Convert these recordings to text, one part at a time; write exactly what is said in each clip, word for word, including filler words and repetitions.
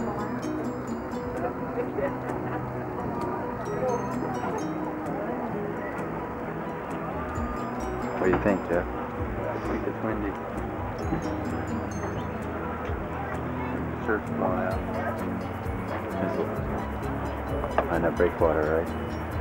What do you think, Jeff? I think it's windy. Surf's blowing out. Find that breakwater, right?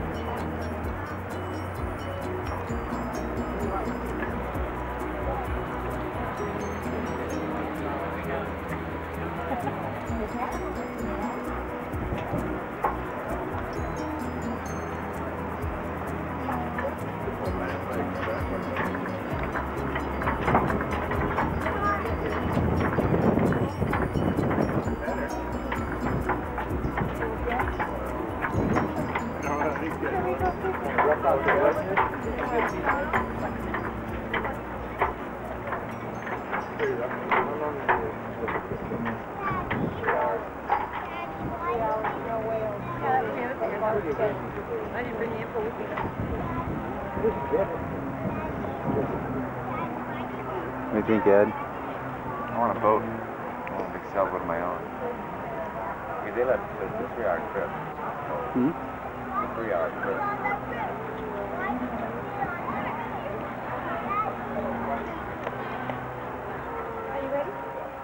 I didn't bring the info with me. What do you think, Ed? I want a boat. I want a big sailboat of my own. We did have it's a three-hour trip. Hmm? A three-hour trip. Are you ready?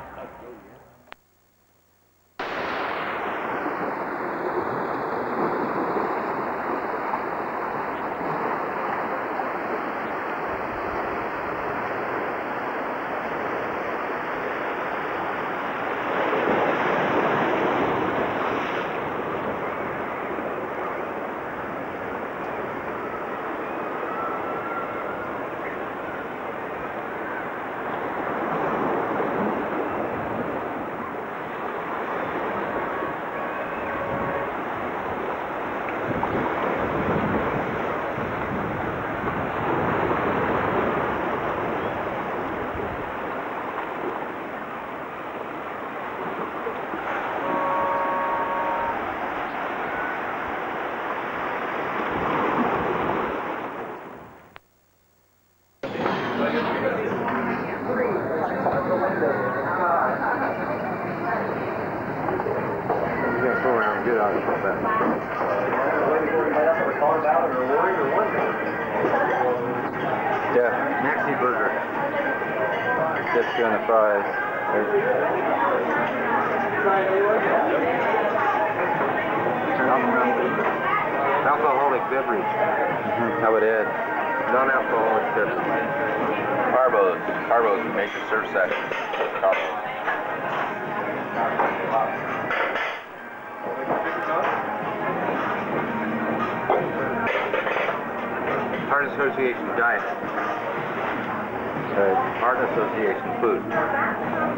Get out of that. Yeah, Maxi Burger. Just doing the fries. Alcoholic beverage. Mm-hmm. How about Ed? Non-alcoholic beverage. Carbos. Carbos. Major surf session. Carbos. Heart Association diet. Right. Heart Association food.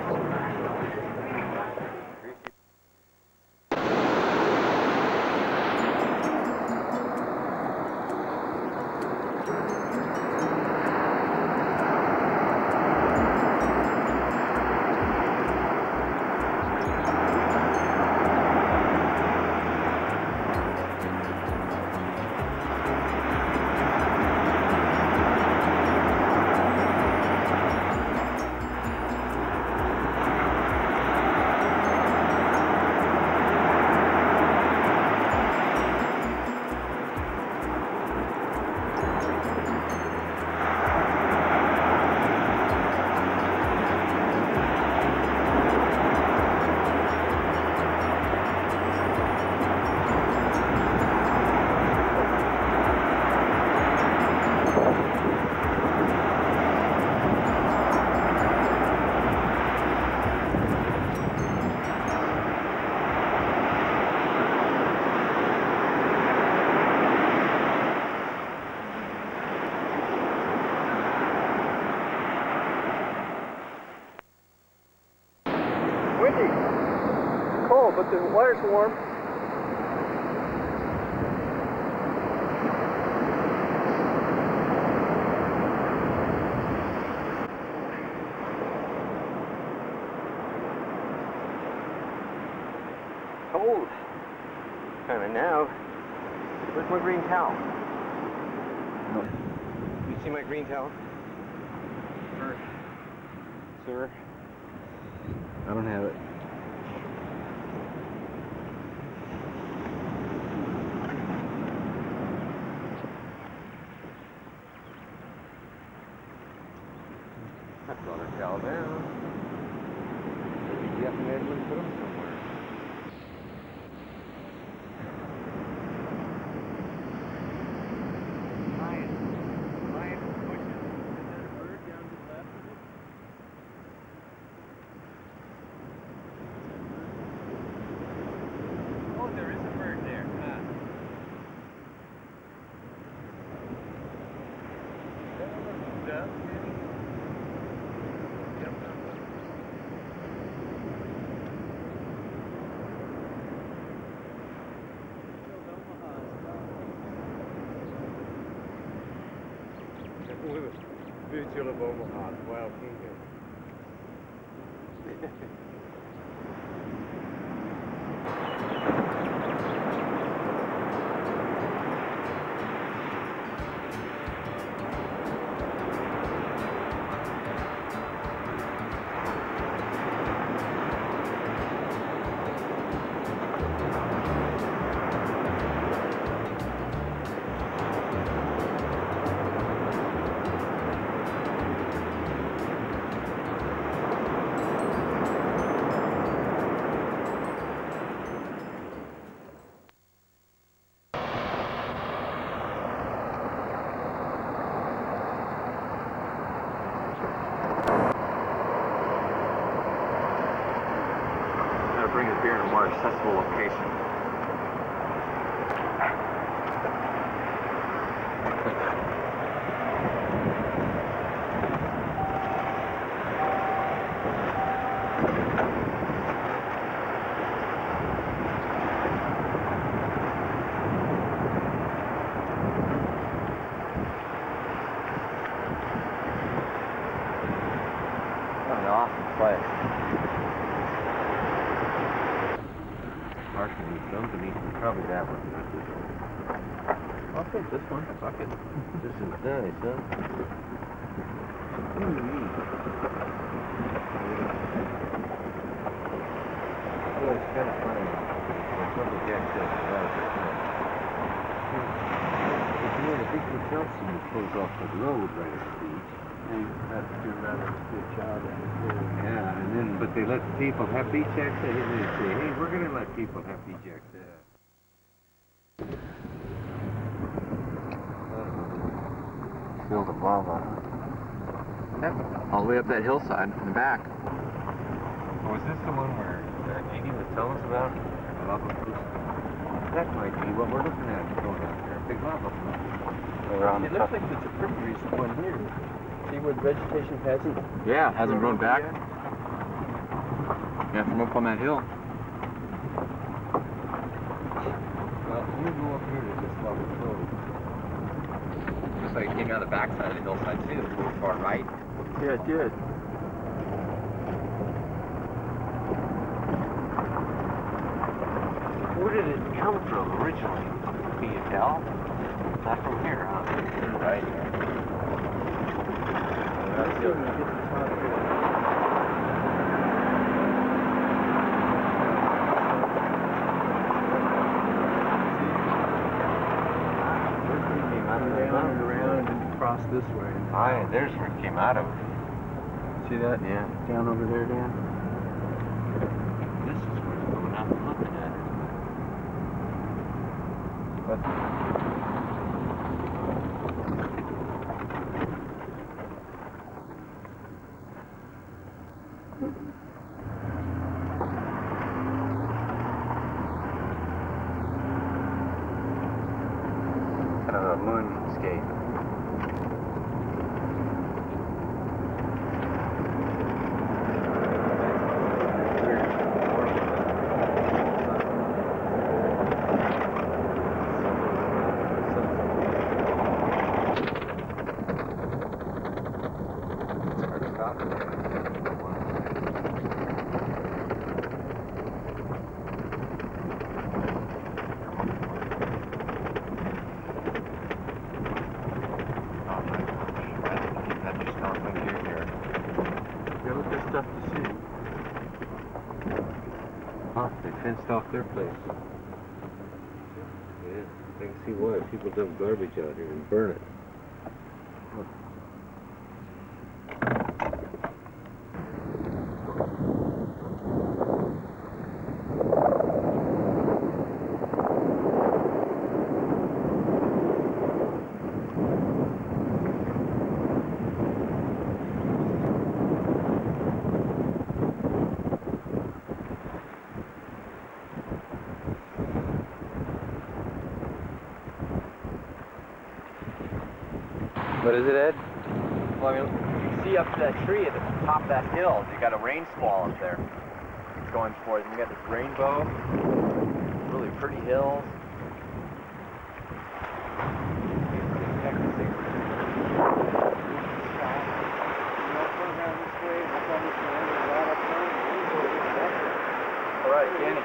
Windy. Cold, but the water's warm. Cold. Kinda now. Where's my green towel? No. You see my green towel? Sir? I don't have it. fell down. Maybe Jeff and Edwin put them somewhere. Lion. Lion is pushing. Is that a bird down to the left of it? Oh, there is a bird there. Huh? Dove, maybe? Jumped on the Mutual of Omaha, the Wild Kingdom. Bring the beer in a more accessible location. What an awesome place. Partially company, probably that one. I'll take this one. Fuck it. This is nice, huh? Ooh, oh, it's kind of funny. There's something Jack said about it. If you know, the big hotel scene pulls off the road right at the beach. And you have to do rather good job at it. Yeah, and then, but they let people have beach access, and they say, hey, we're going to let people have beach access. Field of lava. Yep. All the way up that hillside in the back. Oh, is this the one where uh, Edie was telling us about? The lava flow? That might be what we're looking at going out there. A big lava flow. Around It looks like it's a pretty recent one here. See where the vegetation hasn't? Yeah, hasn't grown back. Yet? Yeah, from up on that hill. Well, you go up here to this lava flow. Looks like it came out the backside of the hillside too, far right. Yeah, it did. Where did it come from originally? Can you tell? Not from here, huh? Right. Let's see when we get to the top here. Down and around and across this way. Aye, there's where it came out of. See that? Yeah. Down over there, Dan? This is where it's coming out. I'm looking at it. But kind of a moonscape. Stuff to see. Huh, they fenced off their place. Yeah, I can see why. People dump garbage out here and burn it. Huh. What is it, Ed? Well, I mean, you can see up to that tree at the top of that hill. You got a rain squall up there. It's going towards, and you got this rainbow, really pretty hills. All right, Danny.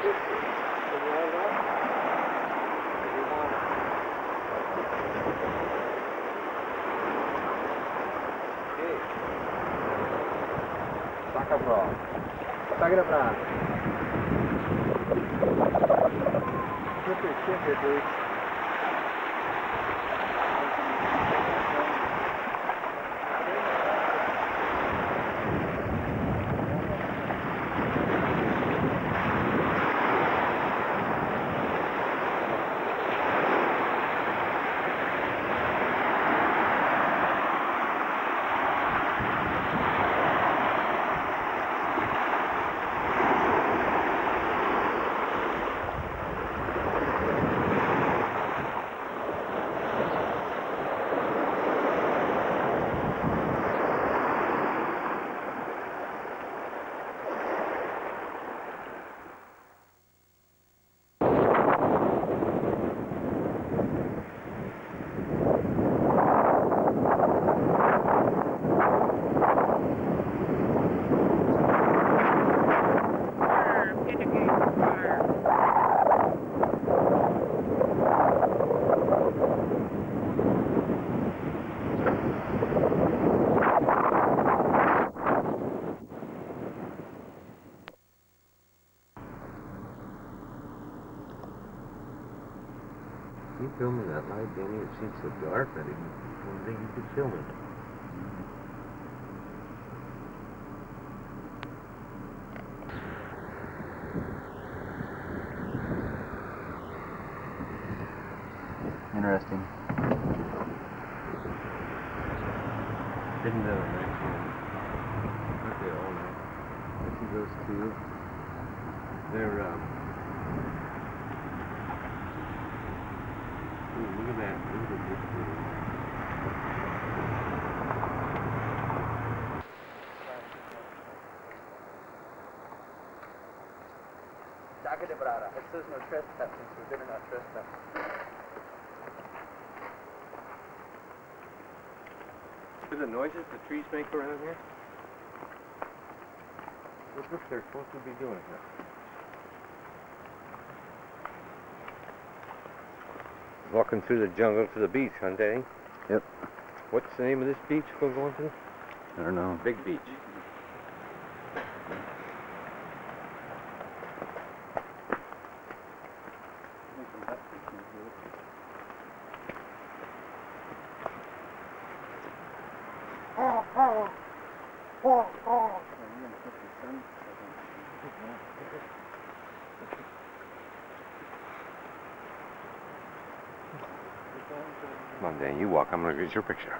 Saca pra. Saca pra. Super, super, dude. You filming that light, Danny? It seems so dark. I didn't, didn't think you could film it. Interesting. Isn't that a nice one? Aren't they all nice? I see those two. They're, um... Ooh, look at that. Look at this little one. Saca de brara. It says no trespassing, so we better not trespass. See the noises the trees make around here? Look what they're supposed to be doing here. Walking through the jungle to the beach, huh, Danny? Yep. What's the name of this beach we're going to? I don't know. Big Beach. Come on, Dan, you walk. I'm going to get your picture.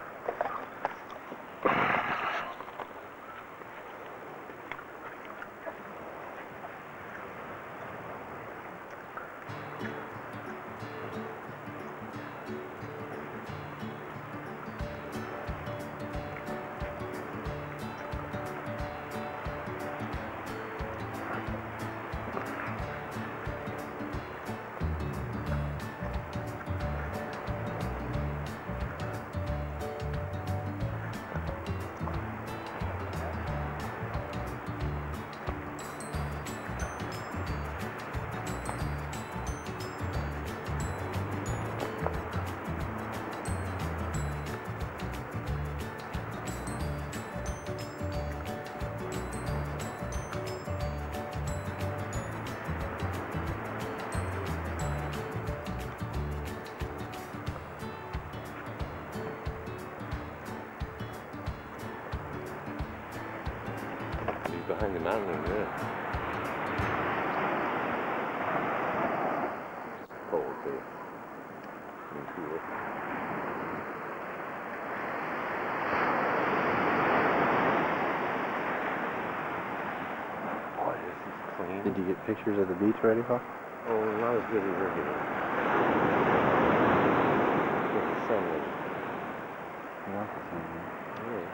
Behind the mountain over there. Cold too. And cool. Boy, this is clean. Did you get pictures of the beach ready, Paul? Oh, not as good as regular. With the sun was want the same thing. Really?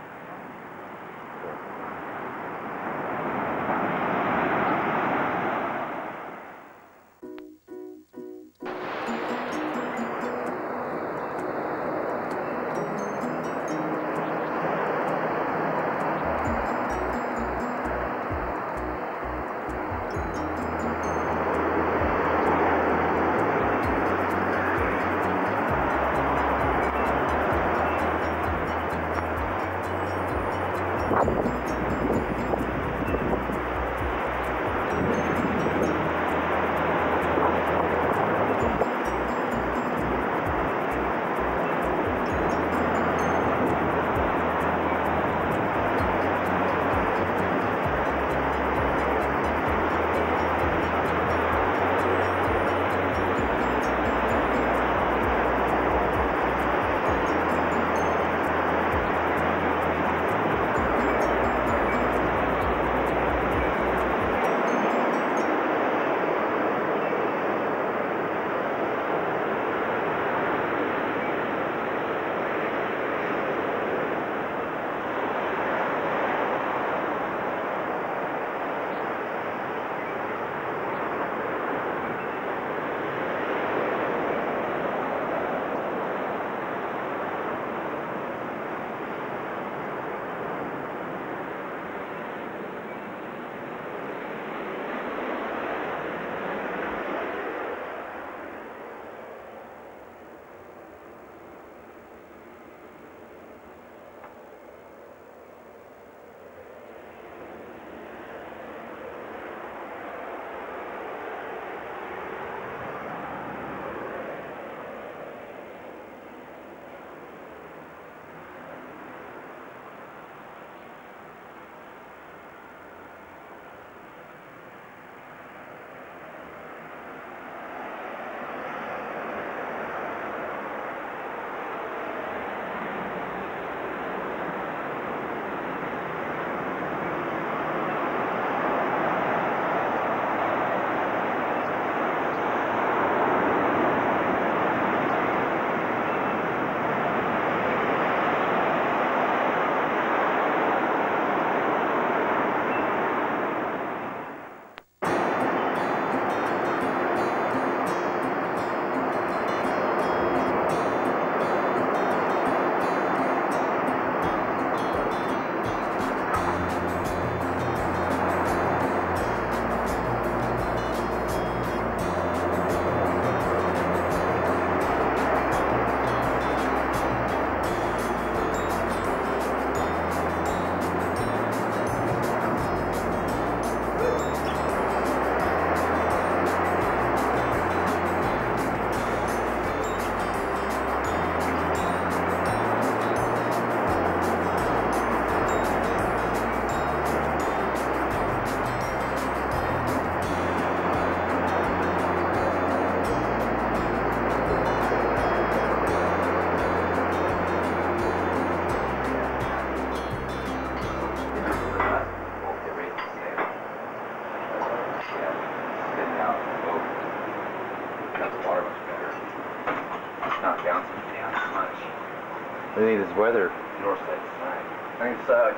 What do you think of this weather? North side tonight. I think it sucks.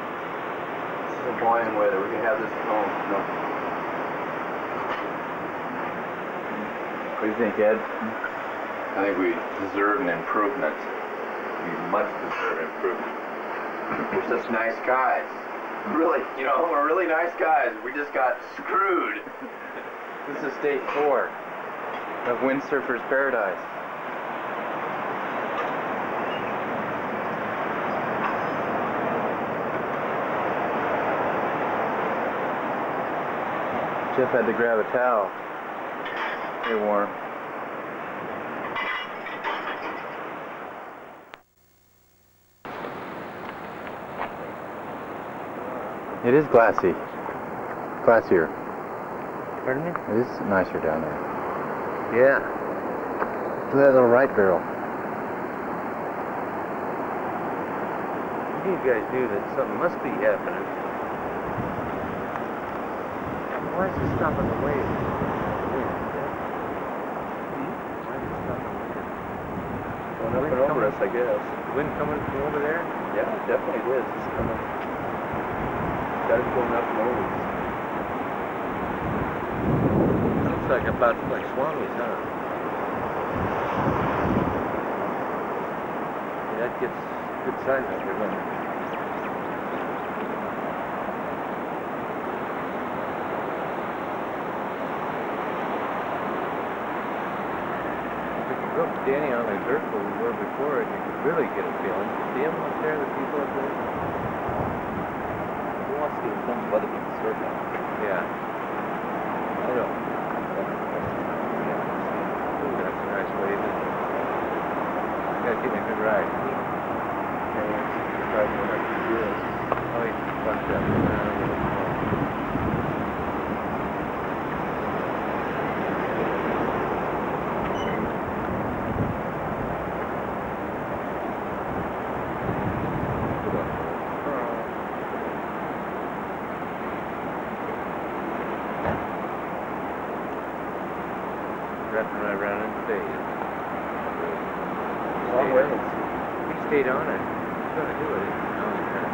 This is Hawaiian weather. We can have this at home. No. What do you think, Ed? I think we deserve an improvement. We much deserve improvement. We're such nice guys. Really, you know, we're really nice guys. We just got screwed. This is day four of Windsurfer's Paradise. Jeff had to grab a towel. Stay warm. It is glassy. Glassier. Pardon me? It is nicer down there. Yeah. Look at that little right barrel. You guys knew that something must be happening. Why is it stopping the wave? Going up and over it. us, I guess. Wind coming from over there? Yeah, it definitely is. It's coming. Got it going up north. Looks like about like Swami's, huh? Yeah, that gets good size up there, doesn't it? If you go standing on the dirt where we were before, and you could really get a feeling. You see them up there, the people up there? Who wants to get a film of other people surfing? Yeah. I don't. Ooh, that's a nice wave, isn't it? You guys getting a good ride. Yeah, it's right there. Oh, you fucked up. Uh, Wrapping right around in the face. Long ways. He stayed on it. He's gonna do it. No, he's not.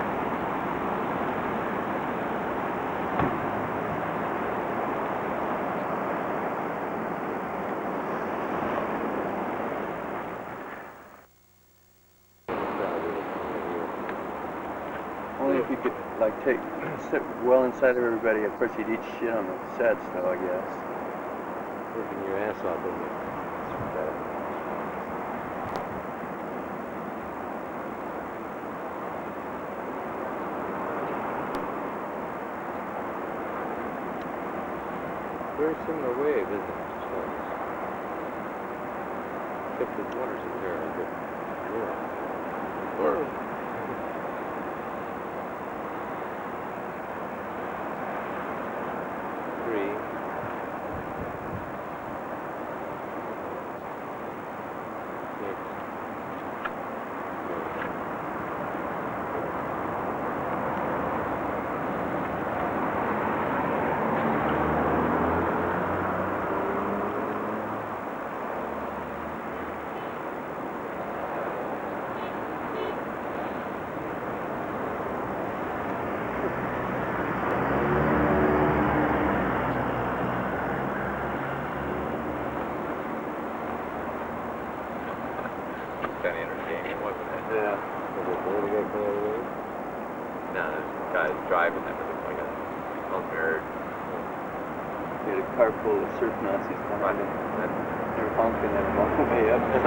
Only if you could, like, take, sit well inside of everybody. Of course, you'd eat shit on the sets, though, I guess. Working your ass off, isn't it? Very similar wave, isn't it? Except the water's in there a bit more. Or three. Kind of entertaining, wasn't it? Yeah. Was it really good for that wave? No, this guy's driving that was like a little nerd. We had a car full of surf Nazis behind him. They were honking at him all the way up. They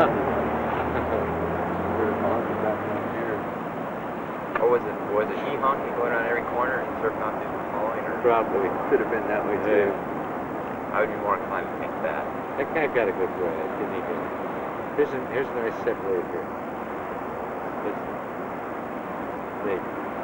were honking back down here. Or was it, was it he honking going around every corner and surf Nazis were following her? Probably. Could have been that way, too. I would be more inclined to think that. That guy got a good ride, didn't he? Here's a, here's a nice separator here. It's, maybe.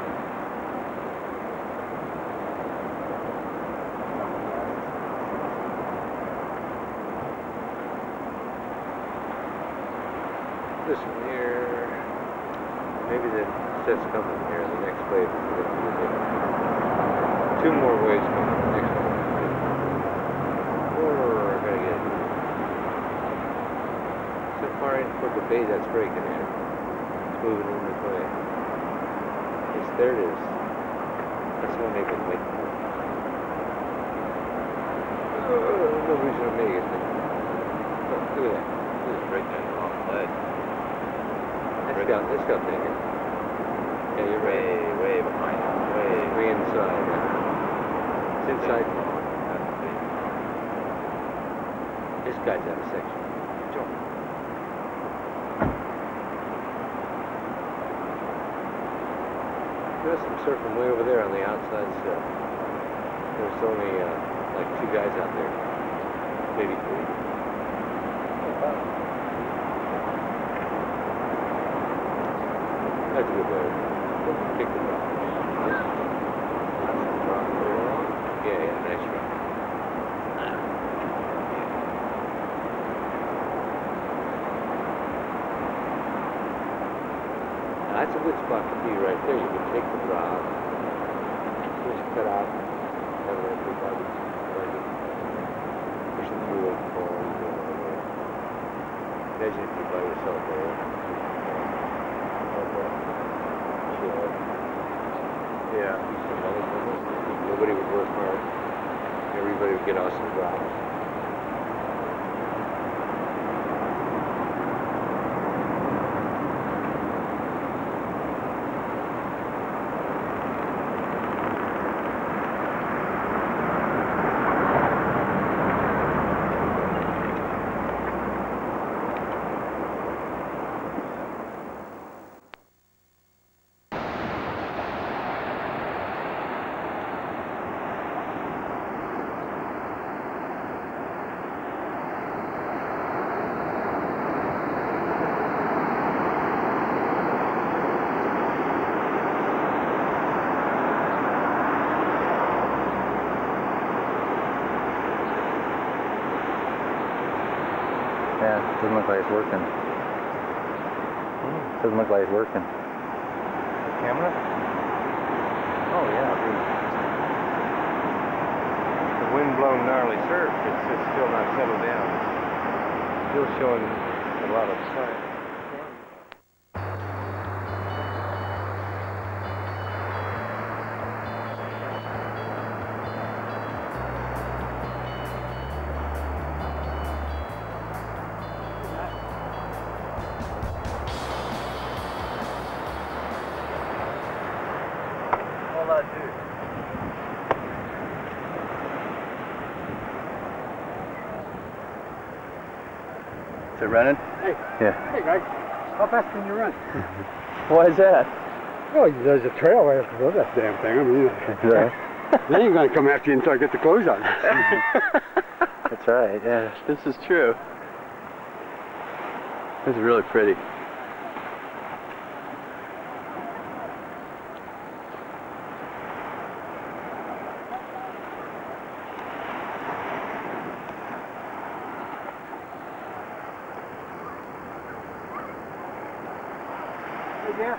This one here. Maybe the set's coming here. The next wave is going to be two more waves coming. The next one. Or I gotta get it. So far in toward the bay that's breaking in. It's moving in this way. Yes, there it is. That's the one they've been waiting for. Oh, nobody's gonna make it. Oh, look at that. Look at that. Right down the wrong ledge. That's got, that's got bigger. Yeah, you're Way, right. way behind you. Way, Way inside. It's inside. This guy's out of section. There's some surfing way over there on the outside stuff. There's only uh, like two guys out there. Maybe three. That's a good way. Kick the rock. Yeah, yeah, nice rock. Now, that's a good spot to be right there. You can take the rod, just cut out, have it right there, push it through it, forward, then imagine if you by yourself there. Yeah. Nobody would work hard. Everybody would get awesome jobs. Yeah, doesn't look like it's working. Doesn't look like it's working. Camera? Oh yeah, dude. The wind-blown gnarly surf, it's, it's still not settled down. It's still showing a lot of signs. Is it running? Hey. Yeah. Hey guys, how fast can you run? Why is that? Well, there's a trail right after that damn thing. I mean, Yeah. they ain't gonna come after you until I get the clothes on. That's right, yeah. This is true. This is really pretty. There.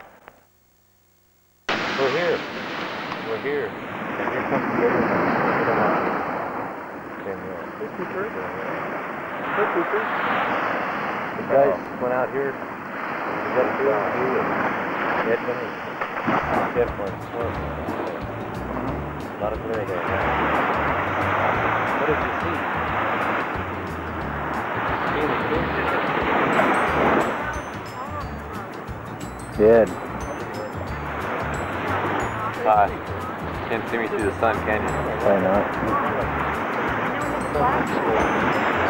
We're here. We're here. And here comes the bigger one. Look at them all. Ten yards. Hey, Cooper. Hey, Cooper. The guys went out here. We got a two and two and Edmund and Jeff went swimming. A lot of clear there. What did you see? See anything? Dead. Hi. Can't see me through the sun, can you? Probably not.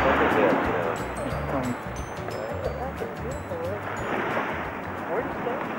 Where do you stay?